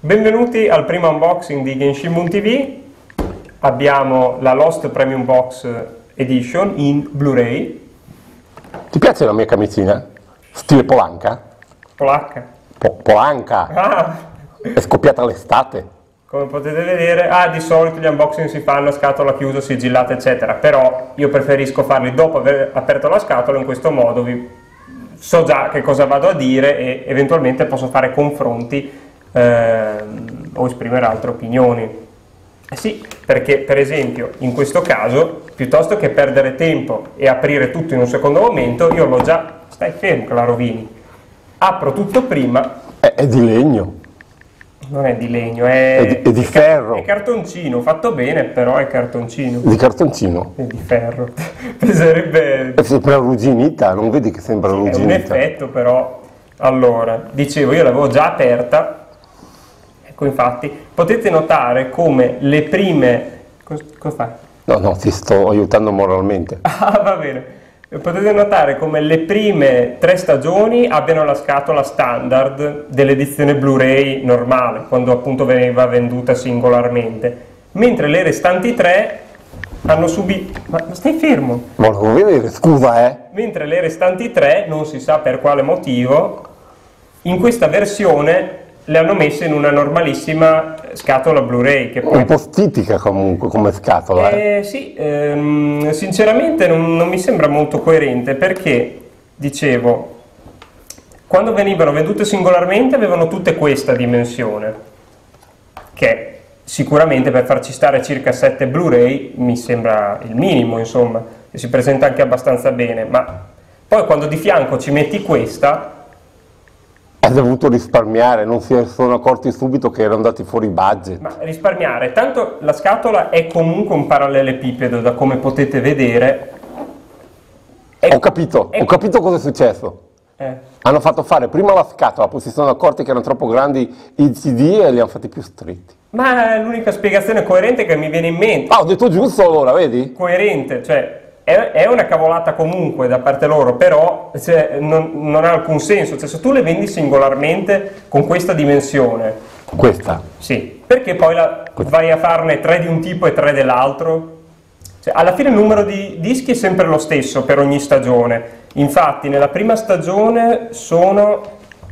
Benvenuti al primo unboxing di Genshin TV. Abbiamo la Lost Premium Box Edition in Blu-ray. Ti piace la mia camicina? Stile Polanca? Polacca. Polanca! Ah, È scoppiata l'estate. come potete vedere, di solito gli unboxing si fanno a scatola chiusa, sigillata, eccetera. Però io preferisco farli dopo aver aperto la scatola, in questo modo so già che cosa vado a dire e eventualmente posso fare confronti o esprimere altre opinioni. Sì, perché per esempio in questo caso, piuttosto che perdere tempo e aprire tutto in un secondo momento, io l'ho già... Stai fermo che la rovini. Apro tutto prima. È di legno. Non è di legno, è di ferro. È cartoncino, fatto bene, però è cartoncino. Di cartoncino. È di ferro. Peserebbe... Sembra arrugginita, non vedi che sembra arrugginita? È un effetto, però. Allora, dicevo, io l'avevo già aperta. Ecco, infatti, potete notare come le prime... Cosa fai? No, ti sto aiutando moralmente. Ah, va bene. Potete notare come le prime 3 stagioni abbiano la scatola standard dell'edizione Blu-ray normale, quando appunto veniva venduta singolarmente, mentre le restanti 3 hanno subito... Ma stai fermo! Ma lo vuoi vedere? Scusa, Mentre le restanti 3, non si sa per quale motivo, in questa versione le hanno messe in una normalissima scatola Blu-ray. Che poi... Un po' stitica comunque come scatola. Sì, sinceramente non mi sembra molto coerente, perché, dicevo, quando venivano vendute singolarmente avevano tutte questa dimensione, che sicuramente per farci stare circa 7 Blu-ray mi sembra il minimo, insomma, e si presenta anche abbastanza bene, ma poi quando di fianco ci metti questa... Ha dovuto risparmiare, non si sono accorti subito che erano andati fuori budget. Ma risparmiare, tanto la scatola è comunque un parallelepipedo, da come potete vedere. Ho capito cosa è successo. Hanno fatto fare prima la scatola, poi si sono accorti che erano troppo grandi i CD e li hanno fatti più stretti. Ma è l'unica spiegazione coerente che mi viene in mente. Ho detto giusto allora, vedi? Coerente, cioè è una cavolata comunque da parte loro, però non ha alcun senso. Cioè, se tu le vendi singolarmente con questa dimensione, Questa? sì, perché poi vai a farne 3 di un tipo e 3 dell'altro? Cioè, alla fine il numero di dischi è sempre lo stesso per ogni stagione. Infatti nella prima stagione sono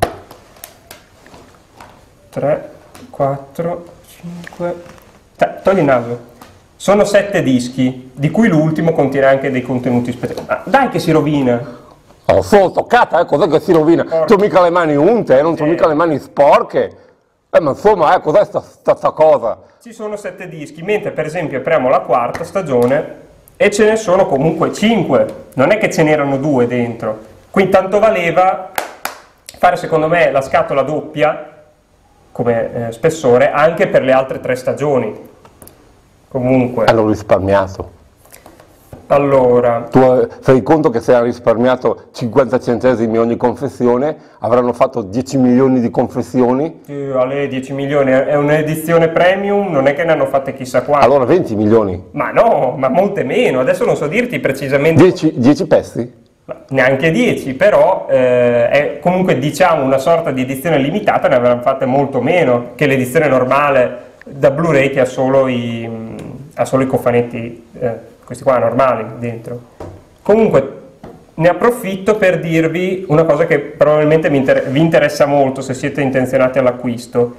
3, 4, 5... Togli il naso. Sono 7 dischi, di cui l'ultimo contiene anche dei contenuti speciali. Ma dai che si rovina! Oh, sono toccata, cos'è che si rovina? Tu mica le mani unte, non c'ho mica le mani sporche. Ma insomma, cos'è sta cosa? Ci sono 7 dischi, mentre per esempio apriamo la 4ª stagione e ce ne sono comunque 5. Non è che ce n'erano 2 dentro. Quindi tanto valeva fare, secondo me, la scatola doppia come spessore anche per le altre 3 stagioni. Comunque... Hanno risparmiato. Allora... Tu fai conto che se hanno risparmiato 50 centesimi ogni confessione, avranno fatto 10 milioni di confessioni? alle 10 milioni, è un'edizione premium, non è che ne hanno fatte chissà quante. Allora 20 milioni? Ma no, ma molte meno, adesso non so dirti precisamente... 10 pezzi? Neanche 10, però è comunque, diciamo, una sorta di edizione limitata, ne avranno fatte molto meno che l'edizione normale da Blu-ray, che ha solo i cofanetti, questi qua normali dentro. Comunque ne approfitto per dirvi una cosa che probabilmente vi interessa molto se siete intenzionati all'acquisto.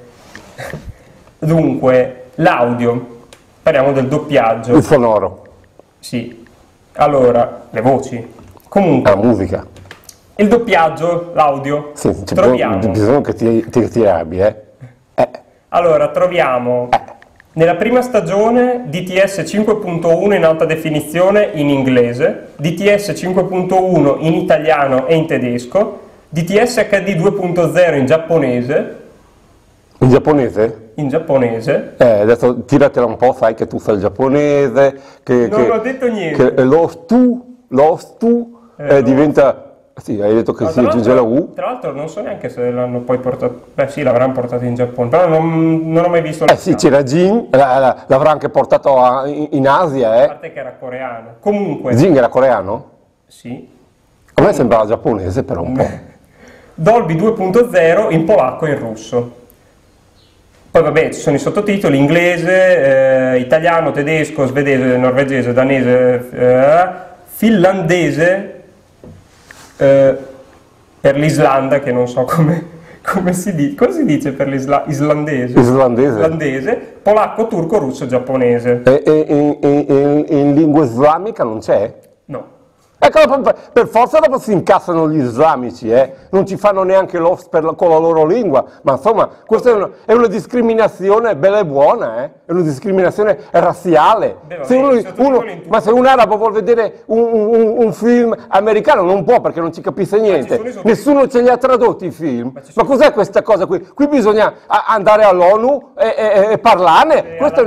Dunque, l'audio, parliamo del doppiaggio. Il sonoro. Sì, allora, le voci. Comunque, la musica. Il doppiaggio, l'audio, sì, troviamo... Bisogna che ti arrabbi, Allora, troviamo nella prima stagione DTS 5.1 in alta definizione in inglese, DTS 5.1 in italiano e in tedesco, DTS HD 2.0 in giapponese. In giapponese? In giapponese. Adesso tiratela un po', sai che tu sai il giapponese. Non ho detto niente. Che lo stu diventa... Sì, hai detto che si aggiunge la U. Tra l'altro non so neanche se l'hanno poi portato... Beh sì, l'avranno portato in Giappone, però non ho mai visto... sì, c'era Jin, l'avrà anche portato in Asia, A parte che era coreano. Comunque... Jin era coreano? Sì. A me sembrava giapponese però un po'. Dolby 2.0 in polacco e in russo. Poi vabbè, ci sono i sottotitoli inglese, italiano, tedesco, svedese, norvegese, danese, finlandese, per l'Islanda, che non so come si dice. Come si dice per l'islandese? Islandese, polacco, turco, russo, giapponese. E in lingua islamica non c'è? No. Ecco, per forza dopo si incassano gli islamici, non ci fanno neanche l'host con la loro lingua, ma insomma questa è una discriminazione bella e buona, è una discriminazione razziale. Ma se un arabo vuol vedere un film americano non può perché non ci capisce niente, nessuno ce li ha tradotti i film, ma cos'è questa cosa qui? Qui bisogna andare all'ONU e parlarne.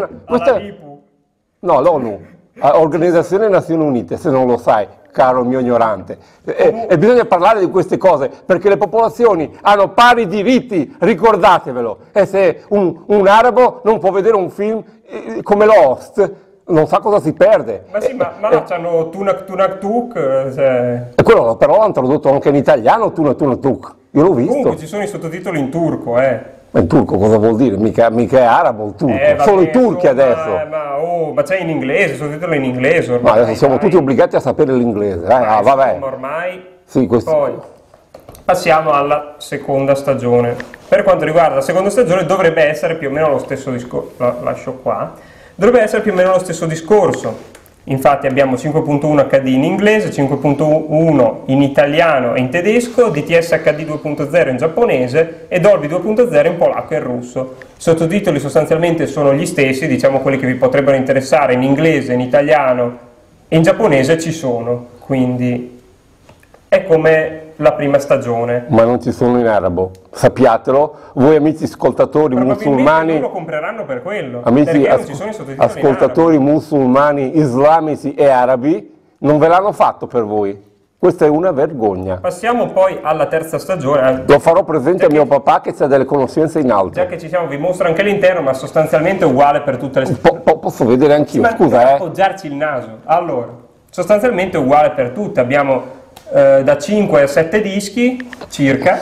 No, l'ONU, Organizzazione Nazioni Unite, se non lo sai, caro mio ignorante, e bisogna parlare di queste cose perché le popolazioni hanno pari diritti, ricordatevelo, e se un arabo non può vedere un film come Lost non sa cosa si perde. Ma sì, ma là c'hanno Tunak Tunak Tuk, e quello però l'hanno tradotto anche in italiano, Tunak Tunak Tuk, io l'ho visto. Comunque ci sono i sottotitoli in turco, Ma in turco cosa vuol dire? Mica è arabo il turco, sono i turchi adesso. Ma c'è in inglese, sottotitoli in inglese ormai. Ma adesso siamo tutti obbligati a sapere l'inglese, vabbè. Ormai. Sì, Poi passiamo alla seconda stagione. Per quanto riguarda la seconda stagione dovrebbe essere più o meno lo stesso discorso, lascio qua, dovrebbe essere più o meno lo stesso discorso. Infatti abbiamo 5.1 HD in inglese, 5.1 in italiano e in tedesco, DTS HD 2.0 in giapponese e Dolby 2.0 in polacco e in russo. I sottotitoli sostanzialmente sono gli stessi, diciamo quelli che vi potrebbero interessare in inglese, in italiano e in giapponese ci sono, quindi è come la prima stagione. Ma non ci sono in arabo, sappiatelo, voi amici ascoltatori musulmani, non lo compreranno per quello, amici non ci sono i sottotitoli ascoltatori musulmani, islamici e arabi, non ve l'hanno fatto per voi, questa è una vergogna. Passiamo poi alla terza stagione. Lo farò presente a mio papà che ha delle conoscenze in alto. Già che ci siamo vi mostro anche l'interno, ma sostanzialmente è uguale per tutte le stagioni. Posso vedere anch'io, sì, scusa. Per appoggiarci il naso. Allora, sostanzialmente è uguale per tutte, abbiamo da 5 a 7 dischi circa.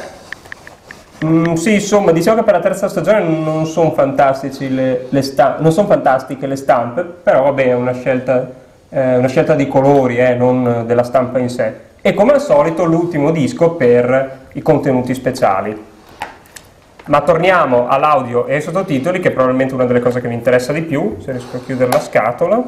Sì, insomma, diciamo che per la terza stagione non sono fantastici non sono fantastiche le stampe, però vabbè è una scelta di colori, non della stampa in sé. E come al solito l'ultimo disco per i contenuti speciali. Ma torniamo all'audio e ai sottotitoli, che è probabilmente una delle cose che mi interessa di più, se riesco a chiudere la scatola.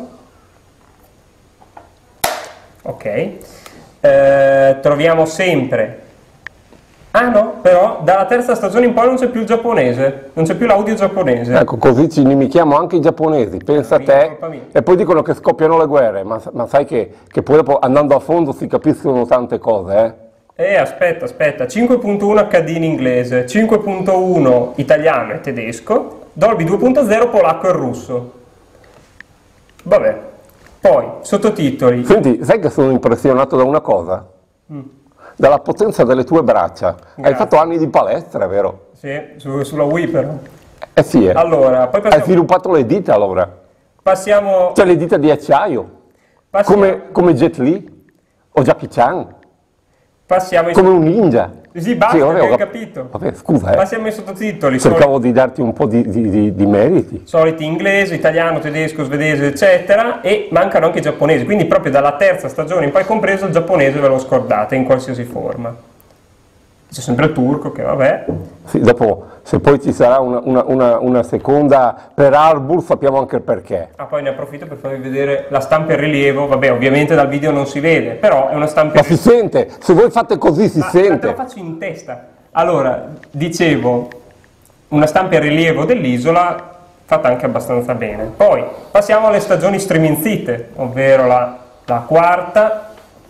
Ok. Troviamo sempre no, però dalla terza stagione in poi non c'è più il giapponese, non c'è più l'audio giapponese. Ecco, così ci inimichiamo anche i giapponesi, pensa a te, e poi dicono che scoppiano le guerre, ma sai che poi dopo andando a fondo si capiscono tante cose, aspetta, 5.1 HD in inglese, 5.1 italiano e tedesco, Dolby 2.0 polacco e russo. Vabbè. Poi, sottotitoli. Senti, sai che sono impressionato da una cosa? Dalla potenza delle tue braccia. Grazie. Hai fatto anni di palestra, vero? Sì, sulla Wii però. Sì. Allora, poi Hai sviluppato le dita allora? Passiamo... Cioè le dita di acciaio? Come Jet Li? O Jackie Chan? Passiamo come un ninja. Sì, basta, ho capito. Vabbè, scusa, Passiamo ai sottotitoli. Cercavo di darti un po' di meriti. Soliti inglese, italiano, tedesco, svedese, eccetera, e mancano anche i giapponesi, quindi proprio dalla terza stagione in poi compreso il giapponese ve lo scordate in qualsiasi forma. C'è sempre il turco che vabbè. Sì, dopo, se poi ci sarà una seconda per Arbor sappiamo anche il perché. Poi ne approfitto per farvi vedere la stampa in rilievo, vabbè ovviamente dal video non si vede, però è una stampa in rilievo. Ma si sente, se voi fate così si sente. Te lo faccio in testa. Allora, dicevo, una stampa in rilievo dell'isola fatta anche abbastanza bene. Poi passiamo alle stagioni striminzite, ovvero la quarta,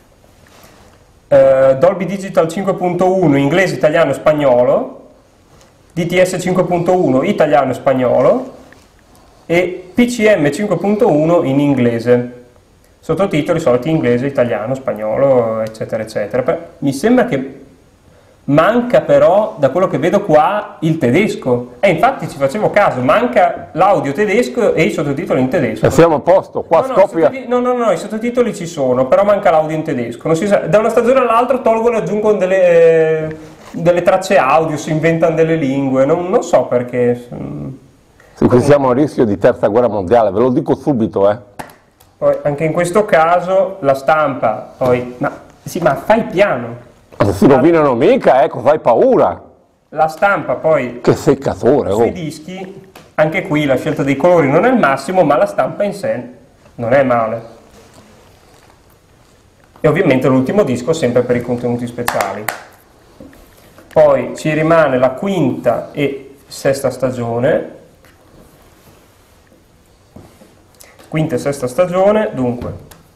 Dolby Digital 5.1 inglese, italiano e spagnolo, DTS 5.1 italiano e spagnolo e PCM 5.1 in inglese, sottotitoli soliti inglese, italiano, spagnolo, eccetera eccetera. Mi sembra che manca però, da quello che vedo qua, il tedesco, e infatti ci facevo caso, manca l'audio tedesco e i sottotitoli in tedesco. E siamo a posto, qua scoppia... No, i sottotitoli ci sono, però manca l'audio in tedesco. Non si sa, da una stagione all'altra tolgono e aggiungono delle tracce audio, si inventano delle lingue, non so perché. Sì, qui siamo a rischio di terza guerra mondiale, ve lo dico subito, eh. Poi anche in questo caso la stampa, poi, ma fai piano. Non si rovinano mica, ecco, fai paura. La stampa poi Che seccatore, sui oh. dischi, anche qui la scelta dei colori non è il massimo, ma la stampa in sé non è male. E ovviamente l'ultimo disco sempre per i contenuti speciali. Poi ci rimane la quinta e sesta stagione. Quinta e sesta stagione, dunque.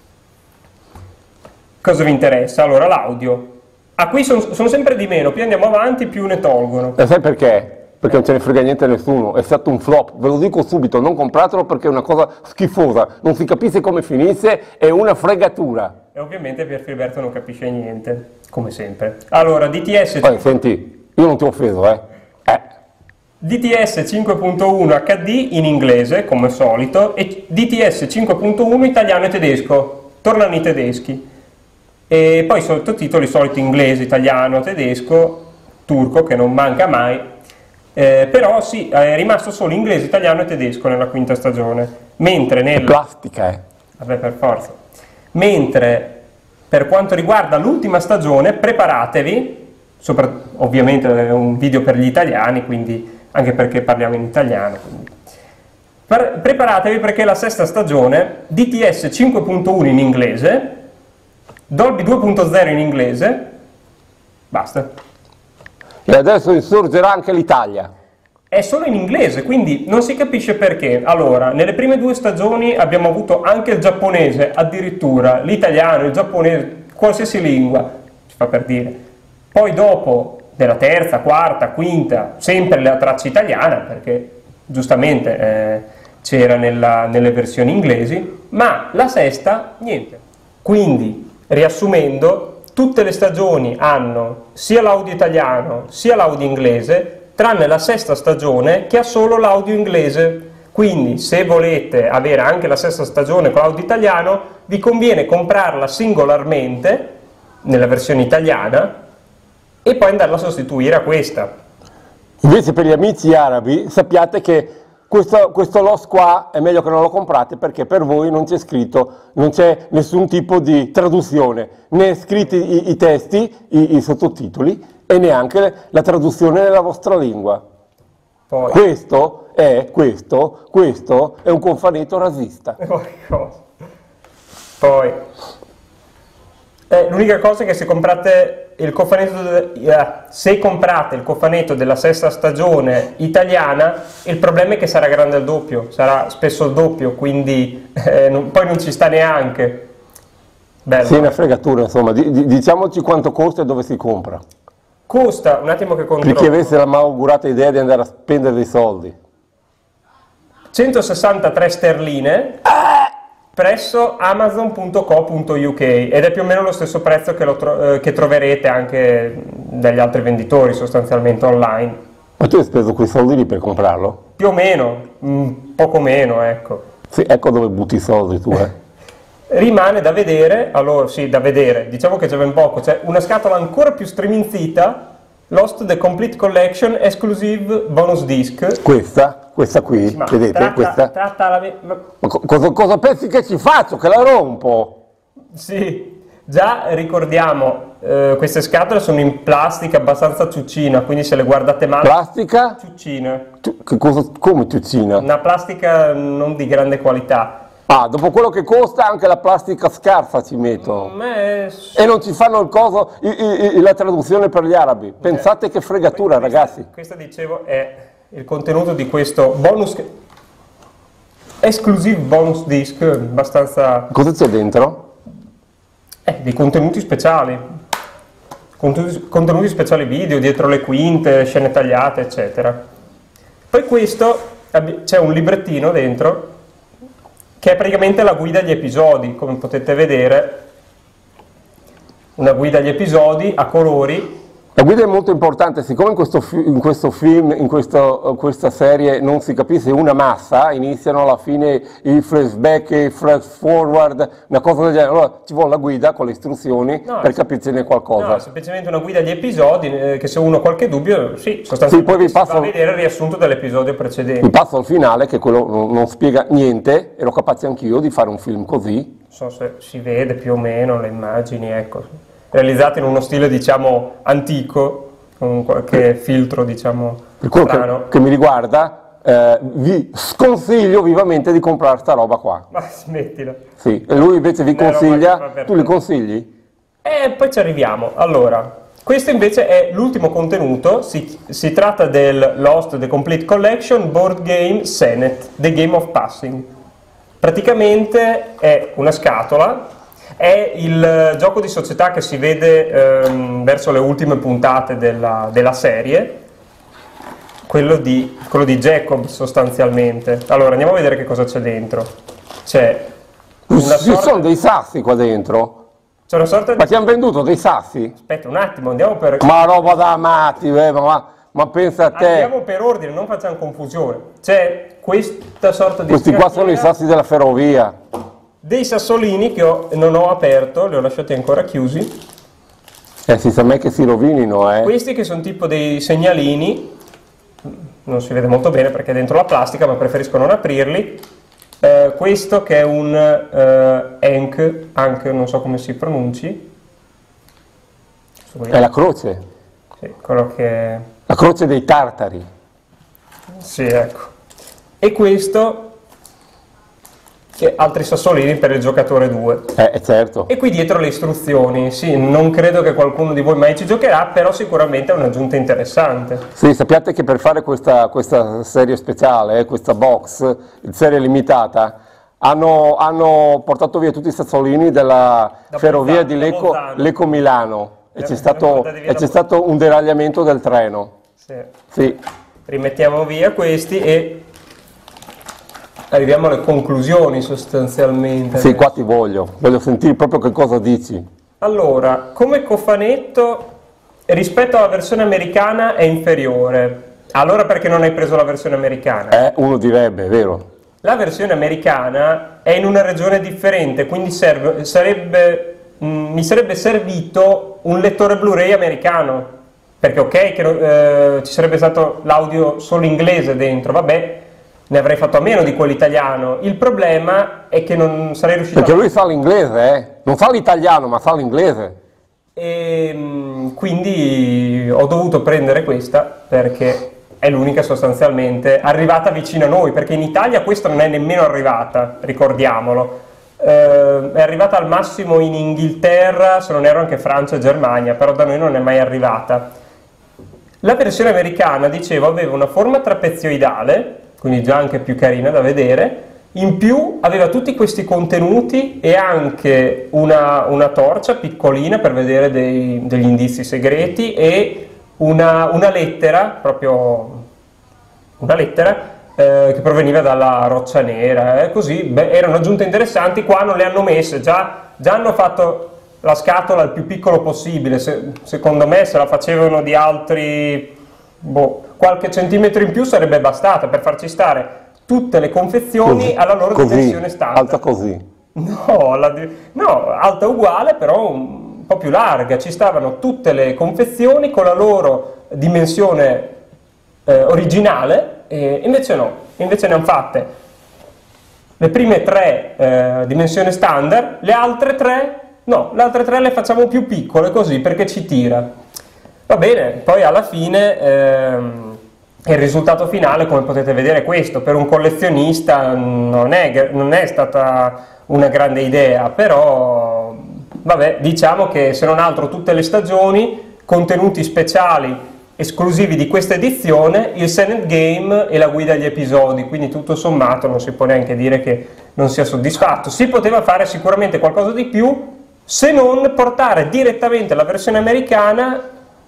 Cosa vi interessa? Allora, l'audio. Qui sono sempre di meno, più andiamo avanti più ne tolgono. E sai perché? Perché non ce ne frega niente a nessuno, è stato un flop, ve lo dico subito, non compratelo perché è una cosa schifosa, non si capisce come finisse, è una fregatura. E ovviamente Pier Filiberto non capisce niente, come sempre. Allora, DTS... Poi senti, io non ti ho offeso, DTS 5.1 HD in inglese, come al solito, e DTS 5.1 italiano e tedesco, tornano i tedeschi. E poi sottotitoli soliti inglese, italiano, tedesco, turco, che non manca mai. Però sì, è rimasto solo inglese, italiano e tedesco nella quinta stagione. Mentre nel... Plastica, Vabbè, per forza. Mentre per quanto riguarda l'ultima stagione, preparatevi, ovviamente è un video per gli italiani, quindi anche perché parliamo in italiano. Preparatevi perché la sesta stagione, DTS 5.1 in inglese, Dolby 2.0 in inglese, basta. E adesso insorgerà anche l'Italia. È solo in inglese, quindi non si capisce perché. Allora, nelle prime due stagioni abbiamo avuto anche il giapponese, addirittura l'italiano, il giapponese, qualsiasi lingua, si fa per dire. Poi dopo, nella terza, quarta, quinta, sempre la traccia italiana, perché giustamente c'era nelle versioni inglesi, ma la sesta, niente. Quindi, riassumendo, tutte le stagioni hanno sia l'audio italiano sia l'audio inglese, tranne la sesta stagione che ha solo l'audio inglese. Quindi se volete avere anche la sesta stagione con l'audio italiano, vi conviene comprarla singolarmente nella versione italiana e poi andarla a sostituire a questa. Invece per gli amici arabi sappiate che questo loss qua è meglio che non lo comprate perché per voi non c'è scritto, non c'è nessun tipo di traduzione, né scritti i testi, i sottotitoli e neanche la traduzione nella vostra lingua. Poi. Questo è un cofanetto razzista. Poi l'unica cosa è che se comprate il cofanetto della sesta stagione italiana, il problema è che sarà grande al doppio, sarà spesso il doppio, quindi poi non ci sta neanche. Bello. Sì, una fregatura, insomma, diciamoci quanto costa e dove si compra. Costa, un attimo che controllo. Per chi avesse la malaugurata idea di andare a spendere dei soldi. 163 sterline presso amazon.co.uk ed è più o meno lo stesso prezzo che troverete anche dagli altri venditori sostanzialmente online. Ma tu hai speso quei soldi lì per comprarlo? Più o meno, poco meno, ecco. Sì, ecco dove butti i soldi tu, Rimane da vedere, allora sì, da vedere, diciamo che c'è ben poco, c'è una scatola ancora più striminzita, Lost the Complete Collection Exclusive Bonus Disc. Questa qui, Ma vedete? Questa. Ma Cosa pensi che ci faccio? Che la rompo? sì, già ricordiamo, queste scatole sono in plastica abbastanza ciuccina, quindi se le guardate male... Plastica? Ciuccina. Come ciuccina? Una plastica non di grande qualità. Ah, dopo quello che costa anche la plastica scarsa ci mettono. E non ci fanno il coso, la traduzione per gli arabi. Pensate che fregatura, ragazzi. Questo dicevo è il contenuto di questo bonus exclusive bonus disc, abbastanza... Cosa c'è dentro? Dei contenuti speciali. Contenuti speciali video, dietro le quinte, scene tagliate, eccetera. Poi questo, c'è un librettino dentro, che è praticamente la guida agli episodi, come potete vedere, una guida agli episodi a colori. La guida è molto importante, siccome in questo film, questa serie non si capisce una massa, iniziano alla fine i flashback, i flash forward, una cosa del genere, allora ci vuole la guida con le istruzioni per capircene qualcosa. No, semplicemente una guida agli episodi, che se uno ha qualche dubbio, sì, sostanzialmente poi vi va passo a vedere il riassunto dell'episodio precedente. Vi passo al finale, che quello non spiega niente, ero capace anch'io di fare un film così. Non so se si vede più o meno le immagini, ecco. Realizzate in uno stile diciamo antico, con qualche filtro diciamo per quello strano. che mi riguarda vi sconsiglio vivamente di comprare sta roba qua. Ma smettila. Sì, e lui invece vi consiglia, tu li consigli? Poi ci arriviamo. Allora, questo invece è l'ultimo contenuto, si tratta del Lost The Complete Collection Board Game Senet, The Game of Passing. Praticamente è una scatola. È il gioco di società che si vede verso le ultime puntate della serie, quello di Jacob sostanzialmente. Allora andiamo a vedere che cosa c'è dentro. C'è Ci sono dei sassi qua dentro? C'è una sorta di... Ma ti hanno venduto dei sassi? Aspetta un attimo, andiamo per... Ma roba da matti, ma pensa a te. Andiamo per ordine, non facciamo confusione. C'è questa sorta di... Questi qua sono i sassi della ferrovia. Dei sassolini che non ho aperto, li ho lasciati ancora chiusi. Si sa mai che si rovinino, Questi che sono tipo dei segnalini, non si vede molto bene perché è dentro la plastica, ma preferisco non aprirli. Questo che è un anche non so come si pronunci. È la croce. Sì, quello che... La croce dei tartari. Sì, ecco. E questo... e altri sassolini per il giocatore 2. Certo. E qui dietro le istruzioni, sì, non credo che qualcuno di voi mai ci giocherà, però sicuramente è un'aggiunta interessante. Sì, sappiate che per fare questa serie speciale, questa box, serie limitata, hanno portato via tutti i sassolini della ferrovia di Lecco Milano e c'è stato un deragliamento del treno. Sì. Rimettiamo via questi e... arriviamo alle conclusioni sostanzialmente. Sì, qua ti voglio sentire proprio che cosa dici. Allora, come cofanetto rispetto alla versione americana è inferiore. Allora perché non hai preso la versione americana? Uno direbbe, è vero. La versione americana è in una regione differente, quindi mi sarebbe servito un lettore Blu-ray americano. Perché ok che ci sarebbe stato l'audio solo inglese dentro, vabbè, ne avrei fatto a meno di quello italiano. Il problema è che non sarei riuscito perché lui fa l'inglese, non fa l'italiano ma fa l'inglese. E quindi ho dovuto prendere questa perché è l'unica sostanzialmente arrivata vicino a noi, perché in Italia questa non è nemmeno arrivata, ricordiamolo. È arrivata al massimo in Inghilterra, se non erro anche Francia e Germania, però da noi non è mai arrivata. La versione americana, dicevo, aveva una forma trapezioidale, quindi già anche più carina da vedere, in più aveva tutti questi contenuti e anche una torcia piccolina per vedere degli indizi segreti e una lettera, proprio una lettera che proveniva dalla Roccia Nera, così, erano aggiunte interessanti. Qua non le hanno messe, già hanno fatto la scatola il più piccolo possibile, secondo me se la facevano di altri... qualche centimetro in più sarebbe bastata per farci stare tutte le confezioni così, alla loro dimensione standard. Alta così? No, alta uguale, però un po' più larga. Ci stavano tutte le confezioni con la loro dimensione originale, e invece no, invece ne hanno fatte le prime 3 dimensioni standard, le altre 3 no, le altre 3 le facciamo più piccole così perché ci tira. Va bene, poi alla fine il risultato finale, come potete vedere, è questo. Per un collezionista non è stata una grande idea, però vabbè, diciamo che se non altro tutte le stagioni, contenuti speciali esclusivi di questa edizione, il Senet Game e la guida agli episodi, quindi tutto sommato non si può neanche dire che non sia soddisfatto. Si poteva fare sicuramente qualcosa di più, se non portare direttamente la versione americana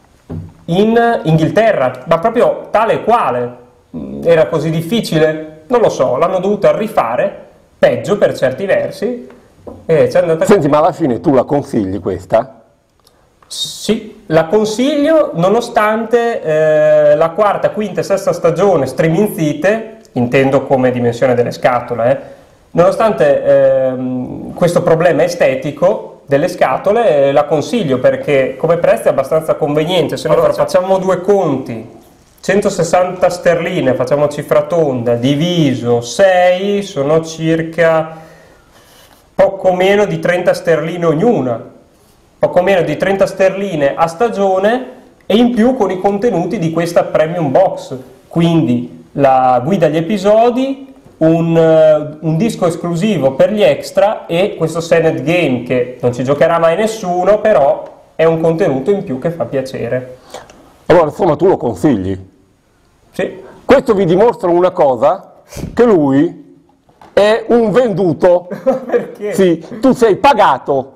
in Inghilterra, ma proprio tale e quale. Era così difficile? Non lo so, l'hanno dovuta rifare, peggio per certi versi, e c'è andata... Senti, ma alla fine tu la consigli questa? Sì, la consiglio nonostante la quarta, quinta e sesta stagione striminzite, intendo come dimensione delle scatole, nonostante questo problema estetico delle scatole, la consiglio perché come prezzo è abbastanza conveniente. Se allora facciamo due conti, 160 sterline, facciamo cifra tonda, diviso 6, sono circa poco meno di 30 sterline ognuna, poco meno di 30 sterline a stagione e in più con i contenuti di questa Premium Box, quindi la guida agli episodi, un disco esclusivo per gli extra e questo Senet Game che non ci giocherà mai nessuno, però è un contenuto in più che fa piacere. Allora, insomma, tu lo consigli? Sì. Questo vi dimostra una cosa, che lui è un venduto. Perché? Sì, tu sei pagato,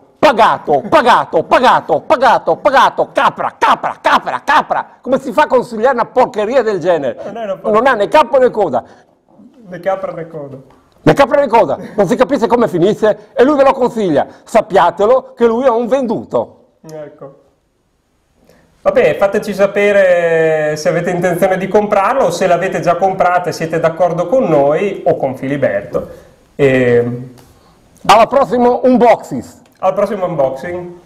capra. Come si fa a consigliare una porcheria del genere? Non ha né capo né coda. Né capra né coda. Né capra né coda, non si capisce come finisse e lui ve lo consiglia. Sappiatelo che lui è un venduto. Ecco. Vabbè, fateci sapere se avete intenzione di comprarlo o se l'avete già comprato e siete d'accordo con noi o con Filiberto. Alla prossima unboxing. Al prossimo unboxing.